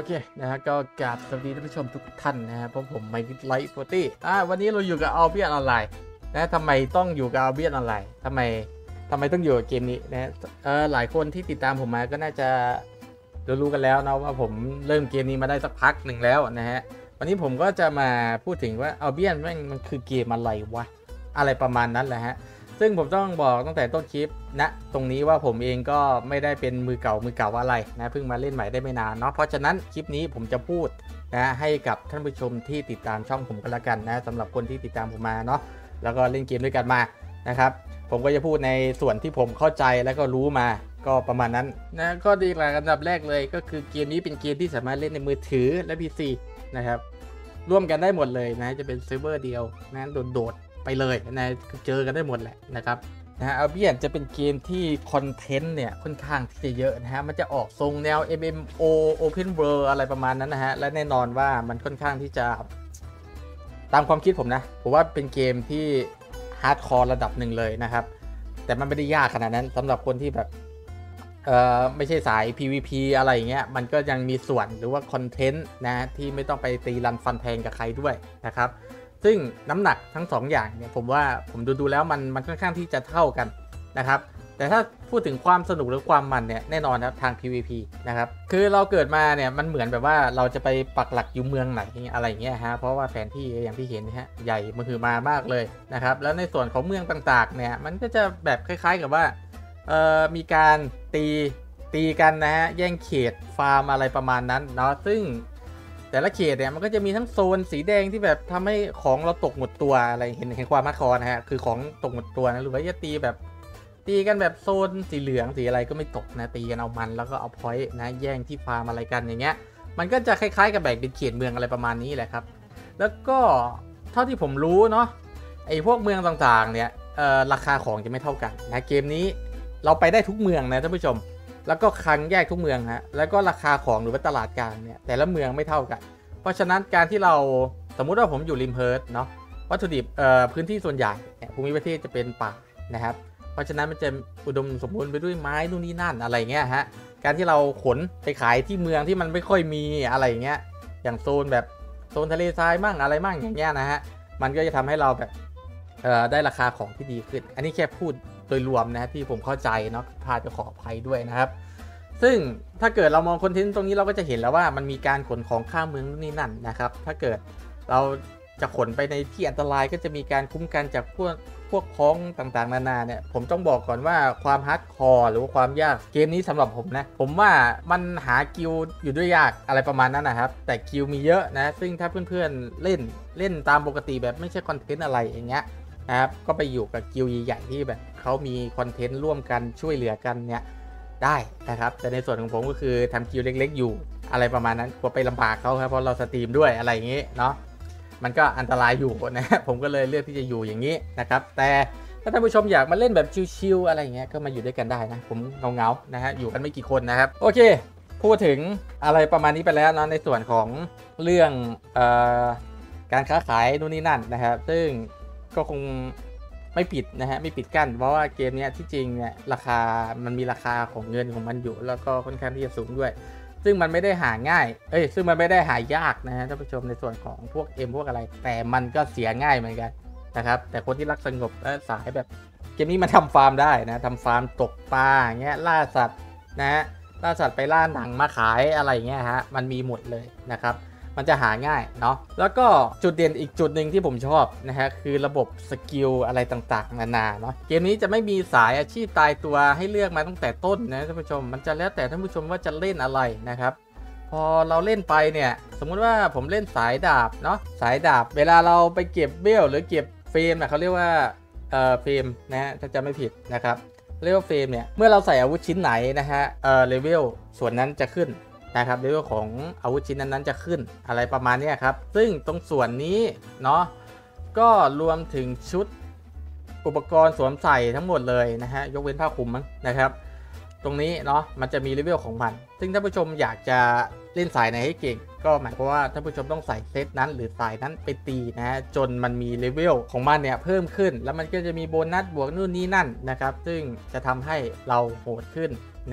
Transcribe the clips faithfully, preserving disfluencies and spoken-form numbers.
เคนะฮะก็กราบสวัสดีท่านผู้ชมทุกท่านนะฮะเพราะผมไมค์ไลท์โฟตี้อ่าวันนี้เราอยู่กับอัลเบียนออนไลน์นะทำไมต้องอยู่กับอัลเบียนออนไลน์ทำไมทำไมต้องอยู่กับเกมนี้นะเออหลายคนที่ติดตามผมมาก็น่าจะรู้กันแล้วนะว่าผมเริ่มเกมนี้มาได้สักพักหนึ่งแล้วนะฮะวันนี้ผมก็จะมาพูดถึงว่าอัลเบียนมันมันคือเกมอะไรวะอะไรประมาณนั้นแหละฮะซึ่งผมต้องบอกตั้งแต่ต้นคลิปนะตรงนี้ว่าผมเองก็ไม่ได้เป็นมือเก่ามือเก่าอะไรนะเพิ่งมาเล่นใหม่ได้ไม่นานเนาะเพราะฉะนั้นคลิปนี้ผมจะพูดนะให้กับท่านผู้ชมที่ติดตามช่องผมกันละกันนะสำหรับคนที่ติดตามผมมาเนาะแล้วก็เล่นเกมด้วยกันมานะครับผมก็จะพูดในส่วนที่ผมเข้าใจแล้วก็รู้มาก็ประมาณนั้นนะก็ดีกว่าอันดับแรกเลยก็คือเกมนี้เป็นเกมที่สามารถเล่นในมือถือและ พี ซี นะครับร่วมกันได้หมดเลยนะจะเป็นเซิร์ฟเวอร์เดียวนะโดดๆไปเลยนะเจอกันได้หมดแหละนะครับนะฮะอัลเบียนจะเป็นเกมที่คอนเทนต์เนี่ยค่อนข้างที่จะเยอะนะฮะมันจะออกทรงแนว เอ็ม เอ็ม โอ Open World อะไรประมาณนั้นนะฮะและแน่นอนว่ามันค่อนข้างที่จะตามความคิดผมนะผมว่าเป็นเกมที่ฮาร์ดคอร์ระดับหนึ่งเลยนะครับแต่มันไม่ได้ยากขนาดนั้นสำหรับคนที่แบบเอ่อไม่ใช่สาย พี วี พี อะไรอย่างเงี้ยมันก็ยังมีส่วนหรือว่าคอนเทนต์นะที่ไม่ต้องไปตีรันฟันแทงกับใครด้วยนะครับซึ่งน้ำหนักทั้งสองอย่างเนี่ยผมว่าผมดูดูแล้วมันมันค่อนข้างที่จะเท่ากันนะครับแต่ถ้าพูดถึงความสนุกหรือความมันเนี่ยแน่นอนครับทาง พี วี พี นะครับคือเราเกิดมาเนี่ยมันเหมือนแบบว่าเราจะไปปักหลักอยู่เมืองไหนอะไรอย่างเงี้ยฮะเพราะว่าแผนที่อย่างที่เห็นนะฮะใหญ่มหึมามากเลยนะครับแล้วในส่วนของเมืองต่างๆเนี่ยมันก็จะแบบคล้ายๆกับว่าเอ่อมีการตีตีกันนะฮะแย่งเขตฟาร์มอะไรประมาณนั้นเนาะซึ่งแต่ละเขตเนี่ยมันก็จะมีทั้งโซนสีแดงที่แบบทำให้ของเราตกหมดตัวอะไรเห็นเห็นความมาคอนะฮะคือของตกหมดตัวนะหรือว่าจะตีแบบตีกันแบบโซนสีเหลืองสีอะไรก็ไม่ตกนะตีกันเอามันแล้วก็เอาพอยต์นะแย่งที่ฟาร์มอะไรกันอย่างเงี้ยมันก็จะคล้ายๆกับแบ่งเป็นเขตเมืองอะไรประมาณนี้แหละครับแล้วก็เท่าที่ผมรู้เนาะไอ้พวกเมืองต่างๆเนี่ยเอ่อราคาของจะไม่เท่ากันนะเกมนี้เราไปได้ทุกเมืองนะท่านผู้ชมแล้วก็คลังแยกทุกเมืองฮะแล้วก็ราคาของหรือว่าตลาดกลางเนี่ยแต่ละเมืองไม่เท่ากันเพราะฉะนั้นการที่เราสมมุติว่าผมอยู่ริมเฮิร์ตเนาะวัตถุดิบเอ่อพื้นที่ส่วนใหญ่ภูมิประเทศจะเป็นป่านะครับเพราะฉะนั้นมันจะอุดมสมบูรณ์ไปด้วยไม้นู่นนี่นั่นอะไรเงี้ยฮะการที่เราขนไปขายที่เมืองที่มันไม่ค่อยมีอะไรเงี้ยอย่างโซนแบบโซนทะเลทรายมั่งอะไรมั่งอย่างเงี้ยนะฮะมันก็จะทำให้เราแบบเอ่อได้ราคาของที่ดีขึ้นอันนี้แค่พูดโดยรวมนะที่ผมเข้าใจเนาะพลาดจะขออภัยด้วยนะครับซึ่งถ้าเกิดเรามองคอนเทนต์ตรงนี้เราก็จะเห็นแล้วว่ามันมีการขนของข้ามเมืองนู่นนี่นั่นนะครับถ้าเกิดเราจะขนไปในที่อันตรายก็จะมีการคุ้มกันจากพวกพวกพ้องต่างๆนานาเนี่ยผมต้องบอกก่อนว่าความฮาร์ดคอร์หรือว่าความยากเกมนี้สำหรับผมนะผมว่ามันหากิลอยู่ด้วยยากอะไรประมาณนั้นนะครับแต่กิลมีเยอะนะซึ่งถ้าเพื่อนๆเล่นเล่นตามปกติแบบไม่ใช่คอนเทนต์อะไรอย่างเงี้ยนะครับก็ไปอยู่กับกิลใหญ่ๆที่แบบเขามีคอนเทนต์ร่วมกันช่วยเหลือกันเนี่ยได้นะครับแต่ในส่วนของผมก็คือทำกิลเล็กๆอยู่อะไรประมาณนั้นกลัวไปลำบากเขาครับเพราะเราสตรีมด้วยอะไรอย่างงี้เนาะมันก็อันตรายอยู่นะผมก็เลยเลือกที่จะอยู่อย่างนี้นะครับแต่ถ้าท่านผู้ชมอยากมาเล่นแบบชิลๆอะไรอย่างเงี้ยก็มาอยู่ด้วยกันได้นะผมเงาๆนะฮะอยู่กันไม่กี่คนนะครับโอเคพูดถึงอะไรประมาณนี้ไปแล้วเนาะในส่วนของเรื่องเอ่อการค้าขายนู่นนี่นั่นนะครับซึ่งก็คงไม่ปิดนะฮะไม่ปิดกั้นเพราะว่าเกมนี้ที่จริงเนี่ยราคามันมีราคาของเงินของมันอยู่แล้วก็ค่อนข้างที่จะสูงด้วยซึ่งมันไม่ได้หาง่ายเอ้ยซึ่งมันไม่ได้หายากนะฮะท่านผู้ชมในส่วนของพวก M พวกอะไรแต่มันก็เสียง่ายเหมือนกันนะครับแต่คนที่รักสงบและสายแบบเกมนี้มันทำฟาร์มได้นะทำฟาร์มตกปลาอย่างเงี้ยล่าสัตว์นะฮะล่าสัตว์ไปล่าหนังมาขายอะไรเงี้ยฮะมันมีหมดเลยนะครับมันจะหาง่ายเนาะแล้วก็จุดเด่นอีกจุดหนึ่งที่ผมชอบนะฮะคือระบบสกิลอะไรต่างๆนานาเนาะเกมนี้จะไม่มีสายอาชีพตายตัวให้เลือกมาตั้งแต่ต้นนะท่านผู้ชมมันจะแล้วแต่ท่านผู้ชมว่าจะเล่นอะไรนะครับพอเราเล่นไปเนี่ยสมมุติว่าผมเล่นสายดาบเนาะสายดาบเวลาเราไปเก็บเบลหรือเก็บเฟรมนะเขาเรียกว่าเอ่อเฟรมนะฮะถ้าจะไม่ผิดนะครับเรียกว่าเฟรมเนี่ยเมื่อเราใส่อาวุธชิ้นไหนนะฮะเอ่อเลเวลส่วนนั้นจะขึ้นนะครับเลเวลของอาวุธชิ้นนั้นๆจะขึ้นอะไรประมาณนี้ครับซึ่งตรงส่วนนี้เนาะก็รวมถึงชุดอุปกรณ์สวมใส่ทั้งหมดเลยนะฮะยกเว้นผ้าคลุมมั้งนะครับตรงนี้เนาะมันจะมีเลเวลของมันซึ่งท่านผู้ชมอยากจะเล่นสายไหนให้เก่งก็หมายความว่าท่านผู้ชมต้องใส่เซตนั้นหรือสายนั้นไปตีนะฮะจนมันมีเลเวลของมันเนี่ยเพิ่มขึ้นแล้วมันก็จะมีโบนัสบวกนู่นนี่นั่นนะครับซึ่งจะทำให้เราโหดขึ้นนะฮะ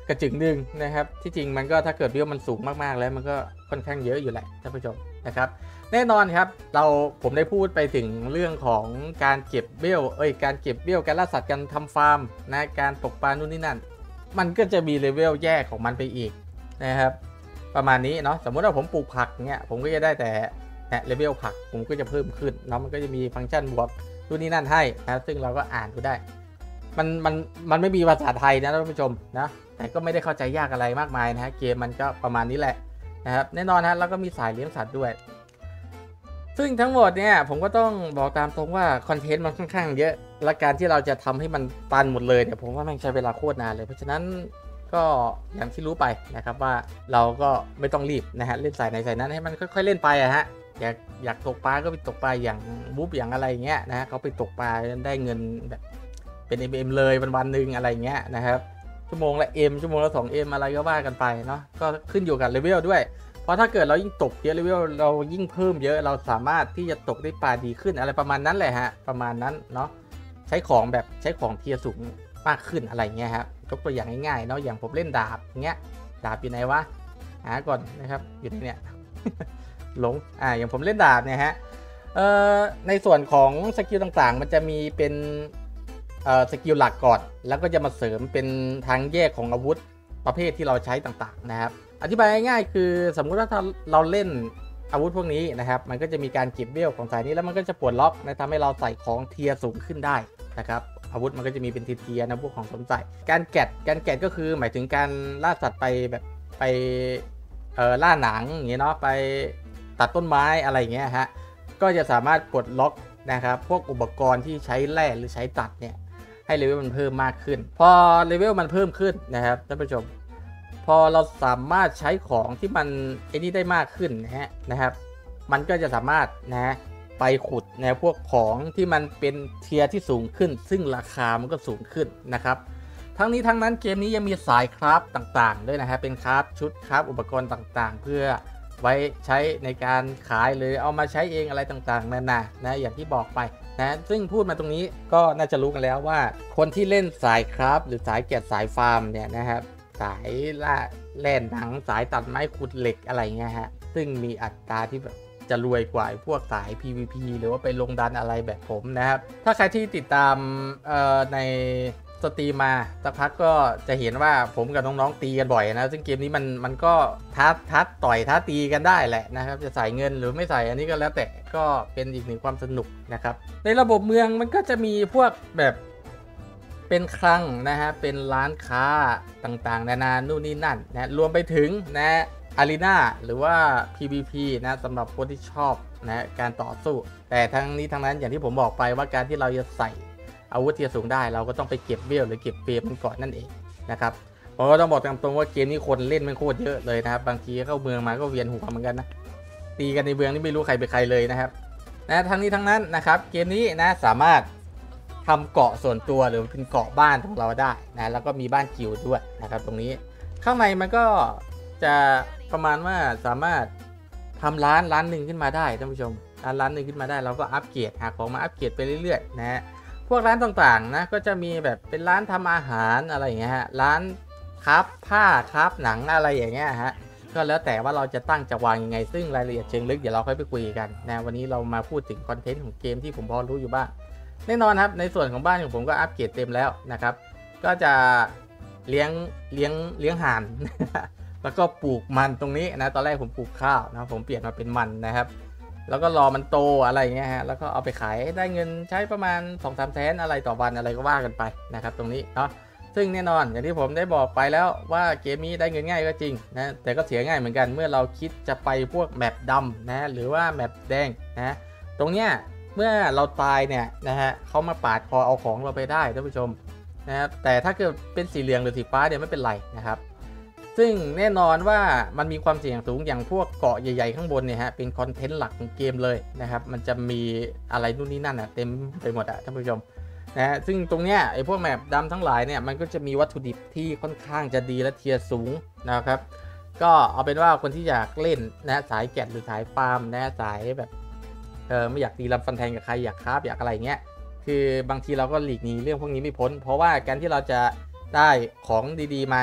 กระจึงหนึ่งนะครับที่จริงมันก็ถ้าเกิดเวลมันสูงมากๆแล้วมันก็ค่อนข้างเยอะอยู่แหละท่านผู้ชมนะครับแน่นอนครับเราผมได้พูดไปถึงเรื่องของการเก็บเวลเอ้ยการเก็บเวลการล่าสัตว์การทำฟาร์มนะการตกปลานู่นนี่นั่นมันก็จะมีเลเวลแยกของมันไปอีกนะครับประมาณนี้เนาะสมมติว่าผมปลูกผักเงี้ยผมก็จะได้แต่เลเวลผักผมก็จะเพิ่มขึ้นเนาะมันก็จะมีฟังก์ชันบวกนู่นนี่นั่นให้นะซึ่งเราก็อ่านดูได้มันมันมันไม่มีภาษาไทยนะท่านผู้ชมนะแต่ก็ไม่ได้เข้าใจยากอะไรมากมายนะฮะเกมมันก็ประมาณนี้แหละนะครับแน่นอนฮะแล้วก็มีสายเลี้ยงสัตว์ด้วยซึ่งทั้งหมดเนี่ยผมก็ต้องบอกตามตรงว่าคอนเทนต์มันค่อนข้างเยอะและการที่เราจะทำให้มันตันหมดเลยเนี่ยผมว่ามันใช้เวลาโคตรนานเลยเพราะฉะนั้นก็อย่างที่รู้ไปนะครับว่าเราก็ไม่ต้องรีบนะฮะเล่นสายไหนสายนั้นให้มันค่อยๆเล่นไปอะฮะอยากอยากตกปลาก็ไปตกปลาอย่างบุ๊บอย่างอะไรเงี้ยนะเขาไปตกปลาได้เงินแบบเป็น เอ็ม เอ็ม เลยวันวันหนึ่งอะไรเงี้ยนะครับชั่วโมงละ M ชั่วโมงละ สอง เอ็ม อะไรก็ว่ากันไปเนาะก็ขึ้นอยู่กับเลเวลด้วยเพราะถ้าเกิดเรายิ่งตกเยอะเลเวลเรายิ่งเพิ่มเยอะเราสามารถที่จะตกได้ปลาดีขึ้นอะไรประมาณนั้นแหละฮะประมาณนั้นเนาะใช้ของแบบใช้ของเทียร์สูงมากขึ้นอะไรเงี้ยครับยกตัวอย่างง่ายๆเนาะอย่างผมเล่นดาบเงี้ยดาบอยู่ไหนวะหาก่อนนะครับอยู่ที่เนี่ยหลงอ่าอย่างผมเล่นดาบเนี่ยฮะเอ่อในส่วนของสกิลต่างๆมันจะมีเป็นเอ่อสกิลหลักก่อนแล้วก็จะมาเสริมเป็นทางแยกของอาวุธประเภทที่เราใช้ต่างๆนะครับอธิบายง่ายๆคือสมมุติว่าถ้าเราเล่นอาวุธพวกนี้นะครับมันก็จะมีการเก็บเวลของสายนี้แล้วมันก็จะปลดล็อกนะทำให้เราใส่ของเทียร์สูงขึ้นได้นะครับอาวุธมันก็จะมีเป็นเทียร์นะพวกของสมใส่การแกะการแกะก็คือหมายถึงการล่าสัตว์ไปแบบไปเอ่อล่าหนังอย่างเงี้ยเนาะไปตัดต้นไม้อะไรอย่างเงี้ยฮะก็จะสามารถปลดล็อกนะครับพวกอุปกรณ์ที่ใช้แร่หรือใช้ตัดเนี่ยให้เลเวลมันเพิ่มมากขึ้นพอเลเวลมันเพิ่มขึ้นนะครับท่านผู้ชมพอเราสามารถใช้ของที่มันไอ้นี่ได้มากขึ้นนะฮะนะครับมันก็จะสามารถนะไปขุดนะพวกของที่มันเป็นเทียร์ที่สูงขึ้นซึ่งราคามันก็สูงขึ้นนะครับทั้งนี้ทั้งนั้นเกมนี้ยังมีสายคราฟต่างๆด้วยนะฮะเป็นคราฟชุดคราฟอุปกรณ์ต่างๆเพื่อไว้ใช้ในการขายหรือเอามาใช้เองอะไรต่างๆนานานะอย่างที่บอกไปนะซึ่งพูดมาตรงนี้ก็น่าจะรู้กันแล้วว่าคนที่เล่นสายคราฟหรือสายแกะสายฟาร์มเนี่ยนะครับสายล่าแล่นหนังสายตัดไม้ขุดเหล็กอะไรเงี้ยฮะซึ่งมีอัตราที่แบบจะรวยกว่าพวกสาย พี วี พี หรือว่าไปลงดันอะไรแบบผมนะครับถ้าใครที่ติดตามในสตรีมมาสักพักก็จะเห็นว่าผมกับน้องๆตีกันบ่อยนะซึ่งเกมนี้มันมันก็ท้าท้าต่อยท้าตีกันได้แหละนะครับจะใส่เงินหรือไม่ใส่อันนี้ก็แล้วแต่ก็เป็นอีกหนึ่งความสนุกนะครับในระบบเมืองมันก็จะมีพวกแบบเป็นคลังนะฮะเป็นร้านค้าต่างๆนานานู่นนี่นั่นนะรวมไปถึงนะอารีนาหรือว่า พี วี พี นะสำหรับคนที่ชอบนะการต่อสู้แต่ทั้งนี้ทั้งนั้นอย่างที่ผมบอกไปว่าการที่เราจะใส่อาวุธเทียร์สูงได้เราก็ต้องไปเก็บเวลหรือเก็บเฟรมมันก่อนนั่นเองนะครับผมก็ต้องบอกตามตรงว่าเกมนี้คนเล่นมันโคตรเยอะเลยนะครับบางทีเข้าเมืองมาก็เวียนหัวเหมือนกันนะตีกันในเมืองนี่ไม่รู้ใครเป็นใครเลยนะครับนะทั้งนี้ทั้งนั้นนะครับเกมนี้นะสามารถทำเกาะส่วนตัวหรือเป็นเกาะบ้านของเราได้นะแล้วก็มีบ้านกิลด์ด้วยนะครับตรงนี้ข้างในมันก็จะประมาณว่าสามารถทำร้านร้านหนึ่งขึ้นมาได้ท่านผู้ชมร้านร้านหนึ่งขึ้นมาได้เราก็อัปเกรดหาของมาอัปเกรดไปเรื่อยๆนะฮะพวกร้านต่างๆนะก็จะมีแบบเป็นร้านทำอาหารอะไรอย่างเงี้ยฮะร้านครับผ้าครับหนังอะไรอย่างเงี้ยฮะก็แล้วแต่ว่าเราจะตั้งจะวางยังไงซึ่งรายละเอียดเชิงลึกเดี๋ยวเราค่อยไปคุยกันนะวันนี้เรามาพูดถึงคอนเทนต์ของเกมที่ผมพอรู้อยู่บ้างแน่นอนครับในส่วนของบ้านของผมก็อัปเกรดเต็มแล้วนะครับก็จะเลี้ยงเลี้ยงเลี้ยงห่าน แล้วก็ปลูกมันตรงนี้นะตอนแรกผมปลูกข้าวนะผมเปลี่ยนมาเป็นมันนะครับแล้วก็รอมันโตอะไรอย่างเงี้ยฮะแล้วก็เอาไปขายได้เงินใช้ประมาณ สองถึงสาม แสนอะไรต่อวันอะไรก็ว่ากันไปนะครับตรงนี้เนาะซึ่งแน่นอนอย่างที่ผมได้บอกไปแล้วว่าเกมนี้ได้เงินง่ายก็จริงนะแต่ก็เสียง่ายเหมือนกันเมื่อเราคิดจะไปพวกแมปดำนะหรือว่าแมปแดงนะตรงเนี้ยเมื่อเราตายเนี่ยนะฮะเขามาปาดคอเอาของเราไปได้ท่านผู้ชมนะครับแต่ถ้าเกิดเป็นสีเหลืองหรือสีฟ้าเนี่ยไม่เป็นไรนะครับซึ่งแน่นอนว่ามันมีความเสี่ยงสูงอย่างพวกเกาะใหญ่ๆข้างบนเนี่ยฮะเป็นคอนเทนต์หลักของเกมเลยนะครับมันจะมีอะไรนู่นนี่นั่นอ่ะเต็มไปหมดอ่ะท่านผู้ชมนะซึ่งตรงเนี้ยไอ้พวกแมปดำทั้งหลายเนี่ยมันก็จะมีวัตถุดิบที่ค่อนข้างจะดีและเทียร์สูงนะครับก็เอาเป็นว่าคนที่อยากเล่นนะสายแกะหรือสายฟาร์มนะสายแบบเออไม่อยากตีลำฟันแทงกับใครอยากคราฟอยากอะไรเงี้ยคือบางทีเราก็หลีกหนีเรื่องพวกนี้ไม่พ้นเพราะว่าการที่เราจะได้ของดีๆมาเนี่ย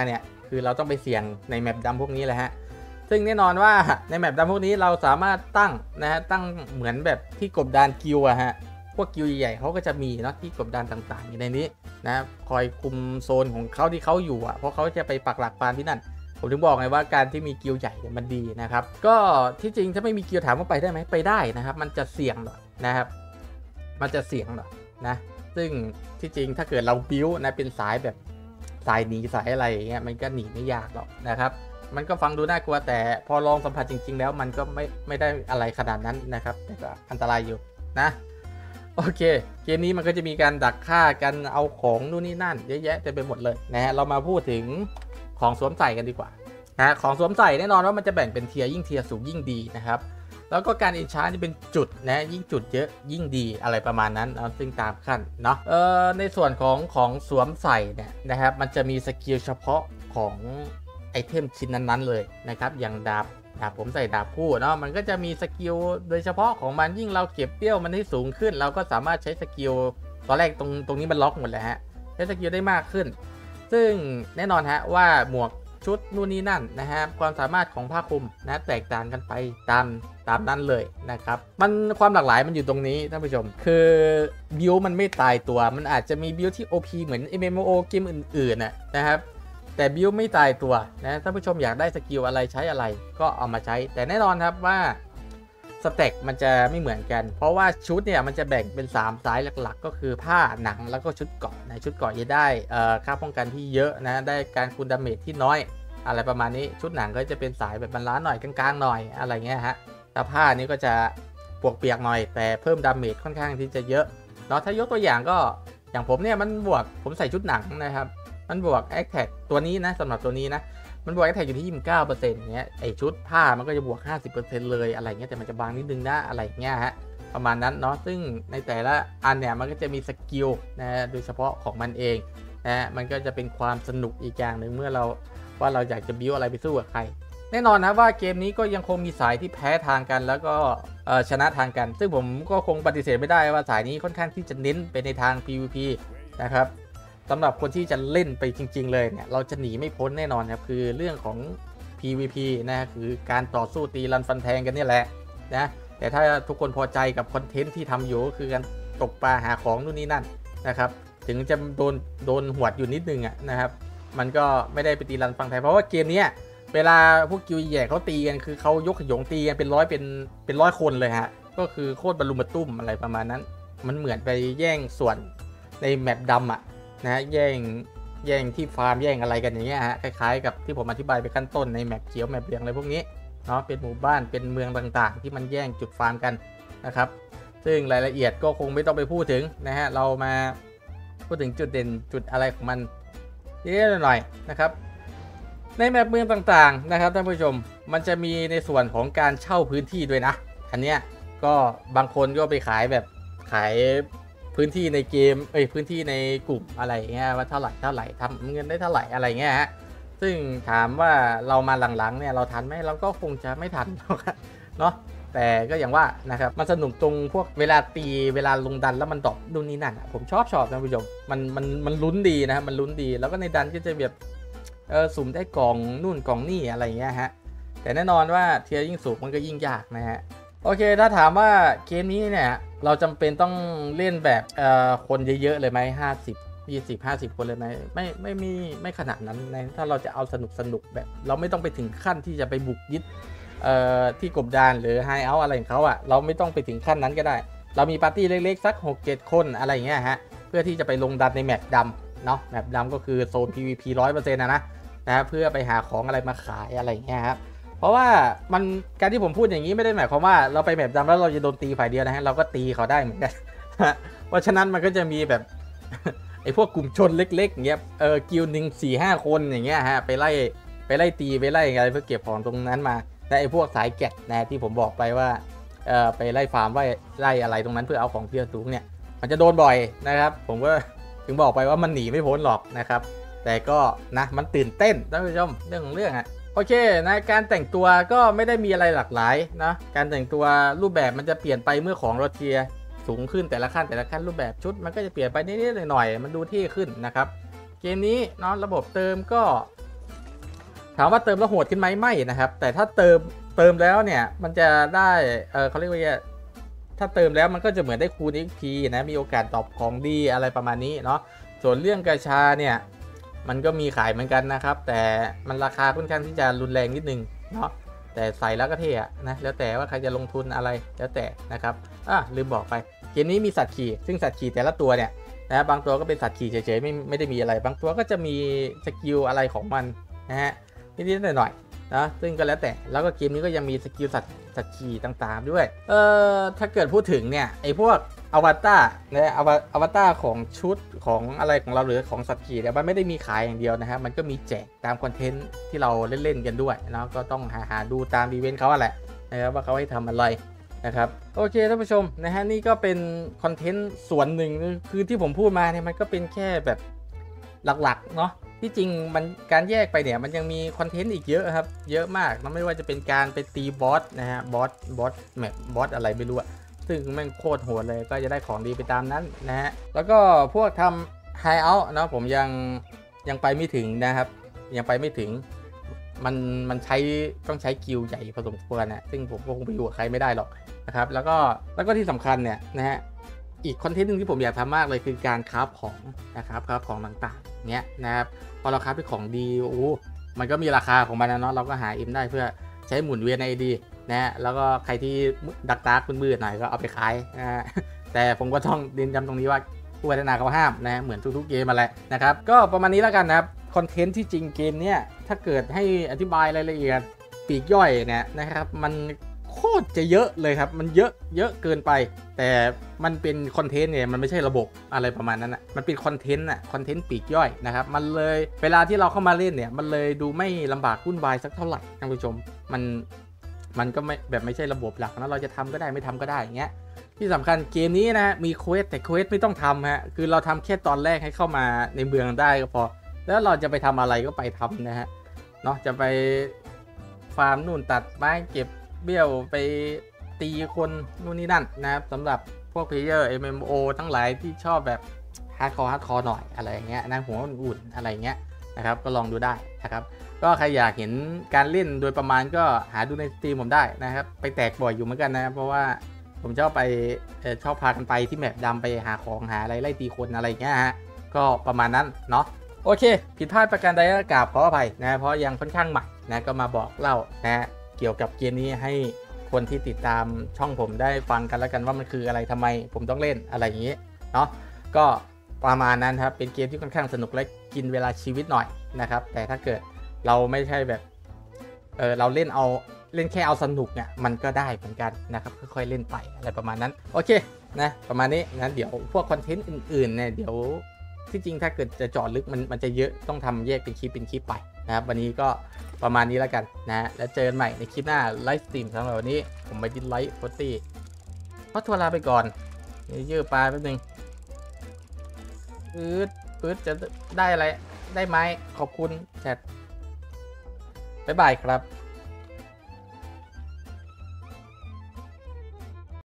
คือเราต้องไปเสี่ยงในแมปดำพวกนี้แหละฮะซึ่งแน่นอนว่าในแมปดำพวกนี้เราสามารถตั้งนะฮะตั้งเหมือนแบบที่กบดานกิวอะฮะพวกกิวใหญ่ๆเขาก็จะมีเนาะที่กบดานต่างๆอยู่ในนี้นะคอยคุมโซนของเขาที่เขาอยู่อะเพราะเขาจะไปปักหลักปานที่นั่นผมถึงบอกไงว่าการที่มีกิวใหญ่เนี่ยมันดีนะครับก็ที่จริงถ้าไม่มีกิวถามว่าไปได้ไหมไปได้นะครับมันจะเสี่ยงหรอนะครับมันจะเสี่ยงหรอนะซึ่งที่จริงถ้าเกิดเราบิ้วนะเป็นสายแบบสายหนีสายอะไรอย่างเงี้ยมันก็หนีไม่ยากหรอกนะครับมันก็ฟังดูน่ากลัวแต่พอลองสัมผัสจริงๆแล้วมันก็ไม่ไม่ได้อะไรขนาดนั้นนะครับแต่ก็อันตรายอยู่นะโอเคเกมนี้มันก็จะมีการดักฆ่ากันเอาของนู่นนี่นั่นเยอะแยะเต็มไปหมดเลยนะฮะเรามาพูดถึงของสวมใส่กันดีกว่านะของสวมใส่แน่นอนว่ามันจะแบ่งเป็นเทียร์ยิ่งเทียร์สูงยิ่งดีนะครับแล้วก็การอินชาร์จะเป็นจุดนะยิ่งจุดเยอะยิ่งดีอะไรประมาณนั้นเอาซึ่งตามขั้นเนาะเอ่อในส่วนของของสวมใส่เนี่ยนะครับมันจะมีสกิลเฉพาะของไอเทมชิ้นนั้นๆเลยนะครับอย่างดาบดาบผมใส่ดาบคู่เนาะมันก็จะมีสกิลโดยเฉพาะของมันยิ่งเราเก็บเปี้ยวมันให้สูงขึ้นเราก็สามารถใช้สกิลตอนแรกตรงตรงนี้มันล็อกหมดเลยฮะใช้สกิลได้มากขึ้นซึ่งแน่นอนฮะว่าหมวกชุดนู่นนี่นั่นนะฮะความสามารถของผ้าคลุมนะแตกต่างกันไปตามตามนั้นเลยนะครับมันความหลากหลายมันอยู่ตรงนี้ท่านผู้ชมคือบิวมันไม่ตายตัวมันอาจจะมีบิวที่ โอ พี เหมือน เอ็ม เอ็ม โอ เกมอื่นๆน่ะนะครับแต่บิวไม่ตายตัวนะท่านผู้ชมอยากได้สกิลอะไรใช้อะไรก็เอามาใช้แต่แน่นอนครับว่าสเต็กมันจะไม่เหมือนกันเพราะว่าชุดเนี่ยมันจะแบ่งเป็นสามสายหลักๆก็คือผ้าหนังแล้วก็ชุดเกราะนะชุดเกราะจะได้ค่าป้องกันที่เยอะนะได้การคูณดาเมจที่น้อยอะไรประมาณนี้ชุดหนังก็จะเป็นสายแบบบรรล้านหน่อยกลางๆหน่อยอะไรเงี้ยฮะแต่ผ้านี้ก็จะปวกเปียกหน่อยแต่เพิ่มดาเมจค่อนข้างที่จะเยอะเนาะถ้ายกตัวอย่างก็อย่างผมเนี่ยมันบวกผมใส่ชุดหนังนะครับมันบวกแอคแท็กตัวนี้นะสำหรับตัวนี้นะมันบวกแอคแท็กอยู่ที่ยี่สิบเก้าเปอร์เซ็นต์เนี้ยไอชุดผ้ามันก็จะบวก ห้าสิบเปอร์เซ็นต์ เลยอะไรเงี้ยแต่มันจะบางนิดนึงนะอะไรเงี้ยฮะประมาณนั้นเนาะซึ่งในแต่ละอันเนี่ยมันก็จะมีสกิลนะโดยเฉพาะของมันเองนะมันก็จะเป็นความสนุกอีกอย่างหนึ่งเมื่อเราว่าเราอยากจะบิ้วอะไรไปสู้กับใครแน่นอนนะว่าเกมนี้ก็ยังคงมีสายที่แพ้ทางกันแล้วก็ชนะทางกันซึ่งผมก็คงปฏิเสธไม่ได้ว่าสายนี้ค่อนข้างที่จะเน้นไปในทาง พี วี พี นะครับสำหรับคนที่จะเล่นไปจริงๆเลยเนี่ยเราจะหนีไม่พ้นแน่นอนครับคือเรื่องของ พี วี พี นะคือการต่อสู้ตีรันฟันแทงกันนี่แหละนะแต่ถ้าทุกคนพอใจกับคอนเทนต์ที่ทำอยู่ก็คือการตกปลาหาของนู่นนี่นั่นนะครับถึงจะโดนโดนหวดอยู่นิดนึงอ่ะนะครับมันก็ไม่ได้ไปตีรันฟังไทยเพราะว่าเกมนี้เวลาพวกกิวใหญ่เขาตีกันคือเขายกขยงตีกันเป็นร้อยเป็นเป็นร้อยคนเลยฮะก็คือโคตรบรรลุมบรรตุ้มอะไรประมาณนั้นมันเหมือนไปแย่งส่วนในแมปดำอ่ะนะแย่งแย่งที่ฟาร์มแย่งอะไรกันอย่างเงี้ยฮะคล้ายๆกับที่ผมอธิบายไปขั้นต้นในแมปเขียวแมปเหลืองอะไรพวกนี้เนาะเป็นหมู่บ้านเป็นเมืองต่างๆที่มันแย่งจุดฟาร์มกันนะครับซึ่งรายละเอียดก็คงไม่ต้องไปพูดถึงนะฮะเรามาพูดถึงจุดเด่นจุดอะไรของมันนิดหน่อยนะครับในแมปเมืองต่างๆนะครับท่านผู้ชมมันจะมีในส่วนของการเช่าพื้นที่ด้วยนะอันเนี้ยก็บางคนก็ไปขายแบบขายพื้นที่ในเกมเอ้ยพื้นที่ในกลุ่มอะไรเงี้ยว่าเท่าไหร่เท่าไหร่ทำเงินได้เท่าไหร่อะไรเงี้ยฮะซึ่งถามว่าเรามาหลังๆเนี่ยเราทันไหมเราก็คงจะไม่ทันเนาะแต่ก็อย่างว่านะครับมันสนุกตรงพวกเวลาตีเวลาลงดันแล้วมันดรอปนู่นนี่นั่นผมชอบชอบท่านผู้ชมมันมันมันลุ้นดีนะครับมันลุ้นดีแล้วก็ในดันก็จะแบบเออสุ่มได้กล่องนู่นกล่องนี่อะไรเงี้ยฮะแต่แน่นอนว่าเทียร์ยิ่งสูงมันก็ยิ่งยากนะฮะโอเคถ้าถามว่าเกมนี้เนี่ยเราจำเป็นต้องเล่นแบบเอ่อคนเยอะๆเลยไหมห้าสิบ ยี่สิบ ห้าสิบคนเลยไหมไม่ไม่มีไม่ขนาดนั้นนะถ้าเราจะเอาสนุกสนุกแบบเราไม่ต้องไปถึงขั้นที่จะไปบุกยึดเอ่อที่กบดานหรือไฮเอาท์อะไรของเขาอ่ะเราไม่ต้องไปถึงขั้นนั้นก็ได้เรามีปาร์ตี้เล็กๆสัก หกเจ็ด คนอะไรอย่างเงี้ยฮะเพื่อที่จะไปลงดันในแมปดำเนาะแมปดำก็คือโซน พี วี พี ร้อยเปอร์เซ็นต์ นะนะนะเพื่อไปหาของอะไรมาขายอะไรอย่างเงี้ยครับเพราะว่ามันการที่ผมพูดอย่างนี้ไม่ได้หมายความว่าเราไปแมปดำแล้วเราจะโดนตีฝ่ายเดียวนะฮะเราก็ตีเขาได้เหมือนกันเพราะฉะนั้นมันก็จะมีแบบ ไอ้พวกกลุ่มชนเล็กๆเงี้ยเออกิลหนึ่งสี่ห้าคนอย่างเงี้ยฮะไปไล่ไปไล่ตีไปไล่อะไรเพื่อเก็บของตรงนั้นมาแต่ไอ้พวกสายแกะนะที่ผมบอกไปว่าเออไปไล่ฟาร์มไล่ไล่อะไรตรงนั้นเพื่อเอาของเพียร์สูงเนี่ยมันจะโดนบ่อยนะครับผมก็ถึงบอกไปว่ามันหนีไม่พ้นหรอกนะครับแต่ก็นะมันตื่นเต้นท่านผู้ชมเรื่องของเรื่องอะโอเคนะการแต่งตัวก็ไม่ได้มีอะไรหลากหลายนะการแต่งตัวรูปแบบมันจะเปลี่ยนไปเมื่อของเราเทียร์สูงขึ้นแต่ละขั้นแต่ละขั้นรูปแบบชุดมันก็จะเปลี่ยนไปนิดๆหน่อยๆมันดูเท่ขึ้นนะครับเกมนี้เนาะระบบเติมก็ถามว่าเติมแล้วโหดขึ้นไหมไม่นะครับแต่ถ้าเติมเติมแล้วเนี่ยมันจะได้เออเขาเรียกว่าถ้าเติมแล้วมันก็จะเหมือนได้คูณ เอ็ก พี นะมีโอกาสตอบของดีอะไรประมาณนี้เนาะส่วนเรื่องกาชาเนี่ยมันก็มีขายเหมือนกันนะครับแต่มันราคาค่อนข้างที่จะรุนแรงนิดนึงเนาะแต่ใส่แล้วก็เท่นะแล้วแต่ว่าใครจะลงทุนอะไรแล้วแต่นะครับอ่ะลืมบอกไปเกมนี้มีสัตว์ขี่ซึ่งสัตว์ขี่แต่ละตัวเนี่ยนะบางตัวก็เป็นสัตว์ขี่เฉยๆไม่ไม่ได้มีอะไรบางตัวก็จะมีสกิลอะไรของมันนะฮะนิดๆหน่อยๆนะซึ่งก็แล้วแต่แล้วก็เกมนี้ก็ยังมีสกิลสัตว์สัตว์ขี่ต่างๆด้วยเอ่อถ้าเกิดพูดถึงเนี่ยไอ้พวกอวตารนะอวอวตารของชุดของอะไรของเราหรือของสัตว์ขี่เนี่ยมันไม่ได้มีขายอย่างเดียวนะฮะมันก็มีแจกตามคอนเทนต์ที่เราเล่นๆกันด้วยนะก็ต้องหาหาดูตามอีเวนต์เขาแหละนะครับว่าเขาให้ทำอะไรนะครับโอเคท่านผู้ชมนะฮะนี่ก็เป็นคอนเทนต์ส่วนหนึ่งคือที่ผมพูดมาเนี่ยมันก็เป็นแค่แบบหลักๆเนาะที่จริงมันการแยกไปเนี่ยมันยังมีคอนเทนต์อีกเยอะครับเยอะมากนะไม่ว่าจะเป็นการไปตีบอสนะฮะบอสบอสแมปบอสอะไรไม่รู้อะซึ่งแม่งโคตรโหดเลยก็จะได้ของดีไปตามนั้นนะฮะแล้วก็พวกทำไฮเอาท์นะผมยังยังไปไม่ถึงนะครับยังไปไม่ถึงมันมันใช้ต้องใช้กิลใหญ่พอสมควรนะซึ่งผมก็คงไปอยู่กับใครไม่ได้หรอกนะครับแล้วก็แล้วก็ที่สำคัญเนี่ยนะฮะอีกคอนเทนต์หนึ่งที่ผมอยากทำมากเลยคือการคราฟของนะครับคราฟของต่างๆเนี้ยนะครับพอเราคราฟเป็นของดีโอ้มันก็มีราคาของมันนะเนาะเราก็หาเอ็มได้เพื่อใช้หมุนเวียนในดีนะฮะแล้วก็ใครที่ดักดาร์กมืดๆหน่อยก็เอาไปขายนะฮะแต่ผมก็ต้องเน้นย้ำตรงนี้ว่าผู้พัฒนาเขาห้ามนะเหมือนทุกๆเกมมาแหละนะครับก็ประมาณนี้แล้วกันนะครับคอนเทนต์ที่จริงเกมเนี้ยถ้าเกิดให้อธิบายรายละเอียดปีกย่อยเนี่ยนะครับมันโคตรจะเยอะเลยครับมันเยอะเยอะเกินไปแต่มันเป็นคอนเทนต์เนี่ยมันไม่ใช่ระบบอะไรประมาณนั้นอ่ะมันเป็นคอนเทนต์อ่ะคอนเทนต์ปีกย่อยนะครับมันเลยเวลาที่เราเข้ามาเล่นเนี่ยมันเลยดูไม่ลำบากวุ่นวายสักเท่าไหร่ท่านผู้ชมมันมันก็ไม่แบบไม่ใช่ระบบหลักนะเราจะทำก็ได้ไม่ทำก็ได้อย่างเงี้ยที่สำคัญเกมนี้นะมีเควสแต่เควสไม่ต้องทำฮะคือเราทำแค่ตอนแรกให้เข้ามาในเมืองได้ก็พอแล้วเราจะไปทำอะไรก็ไปทำนะฮะเนาะจะไปฟาร์มนู่นตัดไม้เก็บเบี้ยวไปตีคนนู่นนี่นั่นนะครับสำหรับพวกเพลเยอร์ เอ็ม เอ็ม โอ ทั้งหลายที่ชอบแบบฮาร์ดคอร์ฮาร์ดคอร์หน่อยอะไรอย่างเงี้ยนะหัวอุ่นๆอะไรเงี้ยนะครับก็ลองดูได้นะครับก็ใครอยากเห็นการเล่นโดยประมาณก็หาดูในสตรีมผมได้นะครับไปแตกบ่อยอยู่เหมือนกันนะเพราะว่าผมชอบไปชอบพากันไปที่แมปดำไปหาของหาอะไรไล่ตีคนอะไรเงี้ยฮะก็ประมาณนั้นเนาะโอเคผิดพลาดประการใดก็กราบขออภัยนะเพราะยังค่อนข้างใหม่นะก็มาบอกเล่านะเกี่ยวกับเกมนี้ให้คนที่ติดตามช่องผมได้ฟังกันแล้วกันว่ามันคืออะไรทำไมผมต้องเล่นอะไรอย่างนี้เนาะก็ประมาณนั้นครับเป็นเกมที่ค่อนข้างสนุกและกินเวลาชีวิตหน่อยนะครับแต่ถ้าเกิดเราไม่ใช่แบบเออเราเล่นเอาเล่นแค่เอาสนุกเนี่ยมันก็ได้เหมือนกันนะครับค่อยๆเล่นไปอะไรประมาณนั้นโอเคนะประมาณนี้นะเดี๋ยวพวกคอนเทนต์อื่นๆเนี่ยเดี๋ยวที่จริงถ้าเกิดจะเจาะลึกมันมันจะเยอะต้องทำแยกเป็นคลิปเป็นคลิปไปนะครับวันนี้ก็ประมาณนี้แล้วกันนะแล้วเจอกันใหม่ในคลิปหน้าไลฟ์สตรีมสำหรับวันนี้ผมไปดินไลฟ์โฟตี้ขอตัวลาไปก่อนยืดปลาแป๊บนึงอืดอืดจะได้อะไรได้ไหมขอบคุณแชทบ๊ายบายครับ